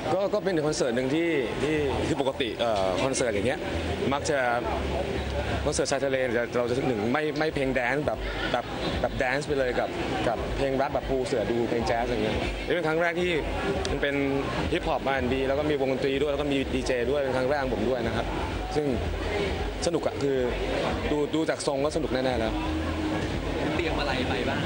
ก็เป็นคอนเสิร์ตหนึ่งที่ปกติคอนเสิร์ตอย่างเงี้ยมักจะคอนเสิร์ตชายทะเลเราจะหนึ่งไม่เพลงแดนซ์แบบแดนซ์ไปเลยกับเพลงแรปแบบปูเสือดูเพลงแจ๊สอย่างเงี้ยนี่เป็นครั้งแรกที่มันเป็นฮิปฮอปมาดีแล้วก็มีวงดนตรีด้วยแล้วก็มีดีเจด้วยเป็นครั้งแรกของผมด้วยนะครับซึ่งสนุกอะคือดูจากทรงก็สนุกแน่ๆแล้วเตรียมอะไรไปบ้าง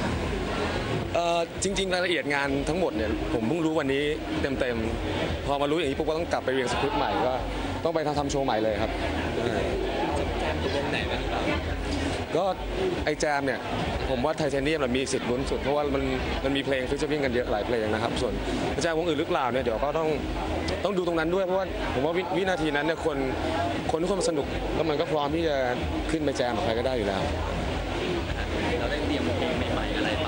จริงๆรายละเอียดงานทั้งหมดเนี่ยผมเพิ่งรู้วันนี้เต็มพอมารู้อย่างนี้ปุ๊บก็ต้องกลับไปเรียนสคริปต์ใหม่ก็ต้องไปทำโชว์ใหม่เลยครับแจมตัววงไหนบ้างก็ไอแจมเนี่ยผมว่าไทเทเนียมมีสิทธิ์ลุ้นสุดเพราะว่ามันมีเพลงฟิชเชอร์ริ่งกันเยอะหลายเพลงนะครับส่วนแจมวงอื่นหรือเปล่าเนี่ยเดี๋ยวก็ต้องดูตรงนั้นด้วยเพราะว่าผมว่าวินาทีนั้นเนี่ยคนทุกคนมันสนุกแล้วมันก็พร้อมที่จะขึ้นไปแจมกับใครก็ได้อยู่แล้วเราได้เตรียมเพลงใหม่ๆอะไรไป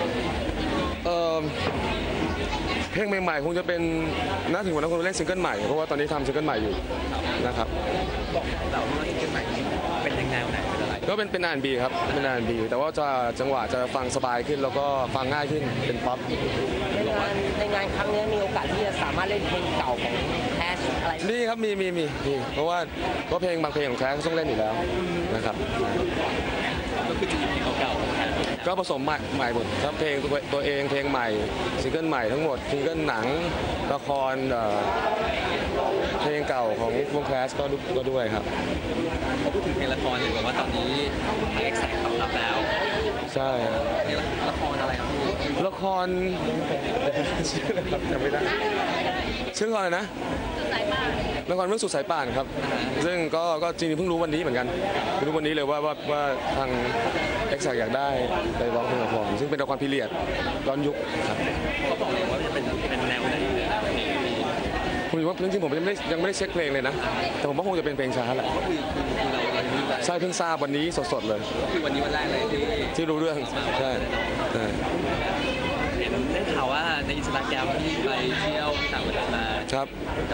เพลงใหม่ๆคงจะเป็นน่าถึงวันนั้นคงเล่นซิงเกิลใหม่เพราะว่าตอนนี้ทำซิงเกิลใหม่อยู่นะครับบอกเราว่าซิงเกิลใหม่เป็นแนวไหนเป็นอะไรก็เป็นR&Bครับเป็นR&Bแต่ว่าจะจังหวะจะฟังสบายขึ้นแล้วก็ฟังง่ายขึ้นเป็นป๊อปในงานครั้งนี้มีโอกาสที่จะสามารถเล่นเพลงเก่าของแคชอะไรนี่ครับมีเพราะว่าเพลงบางเพลงของแคชต้องเล่นอยู่แล้วนะครับก็คือจะมีเพลงเก่าก็ผสมใหม่หมดครับเพลงตัวเองเพลงใหม่ซิงเกิลใหม่ทั้งหมดซิงเกิลหนังละครเพลงเก่าของวงแคสก็ด้วยครับพอพูดถึงเพลงละครเห็นบอกว่าตอนนี้เอ็กแซกตอบรับแล้วใช่ละครอะไรครับละครชื่ออะไรครับจำไม่ได้ชื่อละครอะไรนะละครเรื่องสุดสายป่านครับซึ่งก็จริงๆเพิ่งรู้วันนี้เหมือนกันรู้วันนี้เลยว่าทางเอ็กแซกอยากได้ไปร้องเพลงละครซึ่งเป็นละครพีเรียดย้อนยุคครับเขาบอกเลยว่าจะเป็นแนวไหนผมว่าจริงๆผมยังไม่ได้เช็คเพลงเลยนะแต่ผมว่าคงจะเป็นเพลงช้าแหละใช่เพิ่งทราบวันนี้สดๆเลยคือวันนี้วันแรกเลยที่รู้เรื่องใช่เห็นได้ข่าวว่าในอินสตาแกรมที่ไปเที่ยวต่างประเทศมาครับ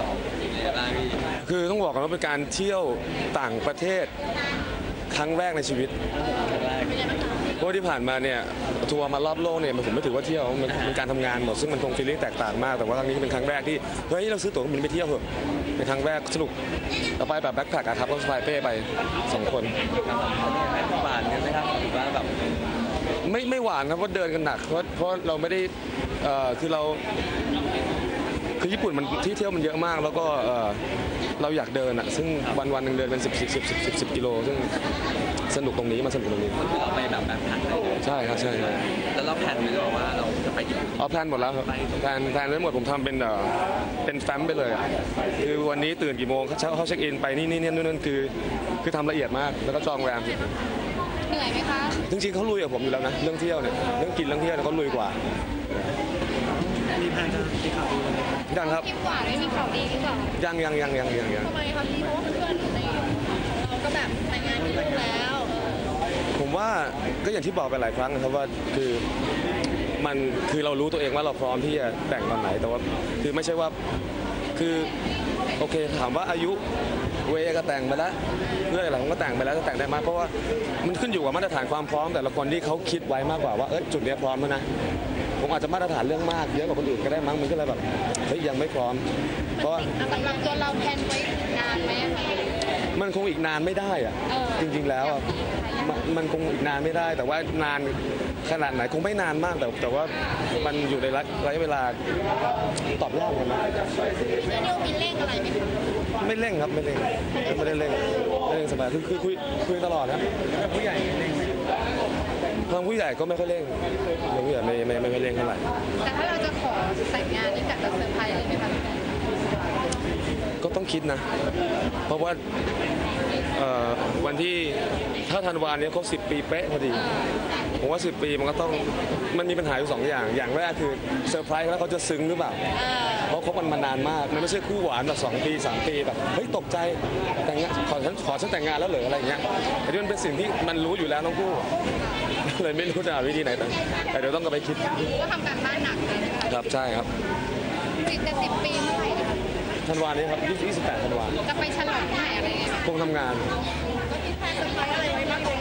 คือต้องบอกกันว่าเป็นการเที่ยวต่างประเทศครั้งแรกในชีวิตเพราะที่ผ่านมาเนี่ยทัวร์มารอบโลกเนี่ยผมไม่ถือว่าเที่ยวมันการทำงานหมดซึ่งมันคงฟีลลิ่งแตกต่างมากแต่ว่าครั้งนี้เป็นครั้งแรกที่เฮ้ยเราซื้อตั๋วบินไปเที่ยวเถอะเป็นครั้งแรกสนุกเราไปแบบแบ็คแพ็คครับก็สบายเป้ไป2 คนหวานกันไหมครับหรือว่าแบบไม่หวานครับเพราะเดินกันหนักเพราะเราไม่ได้คือญี่ปุ่นมันที่เที่ยวมันเยอะมากแล้วก็เราอยากเดินอ่ะซึ่งวันหนึ่งเดินเป็น10กิโลซึ่งสนุกตรงนี้มันสนุกตรงนี้เราไปแบบแผนใช่ครับใช่แล้วเราแผนไว้หรือว่าเราจะไปญี่ปุ่นแพลนหมดแล้วครับแพลนไว้หมดผมทำเป็นแฟ้มไปเลยคือวันนี้ตื่นกี่โมงเขาเช็คอินไปนี่นู่นคือทำละเอียดมากแล้วก็จองแรมเหนื่อยไหมคะจริงๆเขาลุยกับผมอยู่แล้วนะเรื่องเที่ยวเนี่ยเรื่องกินเรื่องเที่ยวเขาลุยกว่ามีแผนที่ข่าวดียังครับคิดว่าไม่มีข่าวดีหรือเปล่ายังทำไมครับพี่เพราะว่าเพื่อนในเราก็แบบแต่งงานที่นู่นแล้วผมว่าก็อย่างที่บอกไปหลายครั้งนะครับว่าคือเรารู้ตัวเองว่าเราพร้อมที่จะแต่งตอนไหนแต่ว่าคือไม่ใช่ว่าคือโอเคถามว่าอายุเวก็แต่งไปแล้วเรื่องอะไรผมก็แต่งไปแล้วจะแต่งได้ไหมเพราะว่ามันขึ้นอยู่กับมาตรฐานความพร้อมแต่ละคนที่เขาคิดไว้มากกว่าว่าจุดนี้พร้อมแล้วนะผมอาจจะมาตรฐานเรื่องมากเยอะกว่าคนอื่นก็ได้มั้งมันก็เลยแบบเฮ้ยยังไม่พร้อมเพราะสำหรับตัวเราแพลนไว้นานไหมมันคงอีกนานไม่ได้อะจริงๆแล้วมันคงอีกนานไม่ได้แต่ว่านานขนาดไหนคงไม่นานมากแต่ว่ามันอยู่ในระยะเวลาตอบยากเลยนะแล้วนิวมีเร่งอะไรไหมไม่เร่งครับไม่ได้เร่งสบายคือคุยตลอดนะผู้ใหญ่ทางผู้ใหญ่ก็ไม่ค่อยเร่งผู้ใหญ่ไม่ค่อยเร่งเท่าไหร่แต่ถ้าเราจะขอแต่งงานนี่กะจะเซอร์ไพรส์เลยไหมคะก็ต้องคิดนะเพราะว่าวันที่ถ้าธันวานี้ครบ10 ปีเป๊ะพอดีผมว่า10 ปีมันมีปัญหาอยู่2 อย่างแรกคือเซอร์ไพรส์แล้วเขาจะซึ้งหรือเปล่าเพราะคบกันมานานมากมันไม่ใช่คู่หวานแบบ2 ปี 3 ปีแบบเฮ้ยตกใจแต่งงานขอฉันแต่งงานแล้วเหรออะไรเงี้ยอันนี้มันเป็นสิ่งที่มันรู้อยู่แล้วทั้งคู่เลยไม่รู้จะหาวิธีไหนแต่เดี๋ยวต้องกลับไปคิดก็ทำการบ้านหนักเลยครับใช่ครับ 10 ปีเมื่อไหร่นะคะธันวานี้ครับ28 ธันวาจะไปฉลองที่ไหนอะไรเงี้ยคงทำงานก็มีแพลนเซอร์ไพรส์อะไรไว้บ้างหรือยังคะ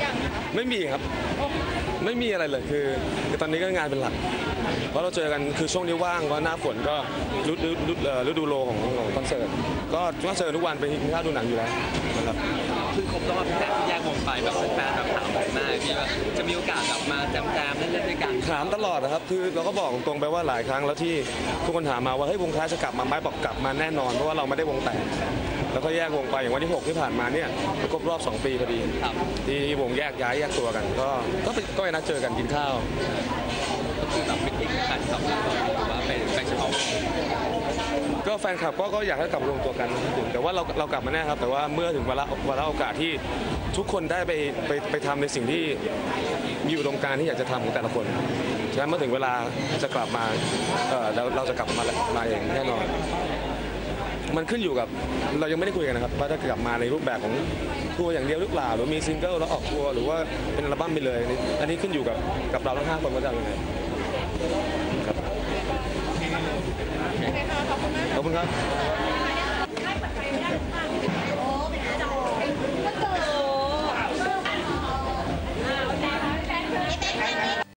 ไม่มีครับ ไม่มีอะไรเลยคือตอนนี้ก็งานเป็นหลัก เพราะเราเจอกันคือช่วงนี้ว่างว่าหน้าฝนก็ฤดูโลของคอนเสิร์ตก็เจอทุกวันไปกินข้าวดูหนังอยู่แล้วนะครับคือครบรอบพี่แจ๊คที่แยกวงไปแบบแฟนๆแบบถามผมหน้าพี่ว่าจะมีโอกาสกลับมาแจมๆเล่นๆด้วยกันถามตลอดนะครับคือเราก็บอกตรงๆไปว่าหลายครั้งแล้วที่ทุกคนถามมาว่าเฮ้ยวงคลาสจะกลับมาไหมบอกกลับมาแน่นอนเพราะว่าเราไม่ได้วงแตกแล้วก็แยกวงไปอย่างวันที่ 6 ที่ผ่านมาเนี่ยครบรอบ 2 ปีพอดีครับที่วงแยกย้ายแยกตัวกันก็ไปนัดเจอกันกินข้าวก็คือแบบเป็นอีกการสับสนหรือว่าเป็นเฉพาะก็แฟนคลับก็อยากให้กลับรวมตัวกันแต่ว่าเรากลับมาแน่ครับแต่ว่าเมื่อถึงวาระโอกาสที่ทุกคนได้ไปทำในสิ่งที่มีอุดมการณ์ที่อยากจะทำของแต่ละคนฉะนั้นเมื่อถึงเวลาจะกลับมาเราจะกลับมาเองแน่นอน มันขึ้นอยู่กับเรายังไม่ได้คุยกันนะครับว่าถ้ากลับมาในรูปแบบของทัวร์อย่างเดียวหรือเปล่าหรือมีซิงเกิลแล้วออกทัวร์หรือว่าเป็นอัลบั้มไปเลยอันนี้ขึ้นอยู่กับเราทั้ง5 คนว่าจะยังไงครับโอเคค่ะขอบคุณมากขอบคุณครับ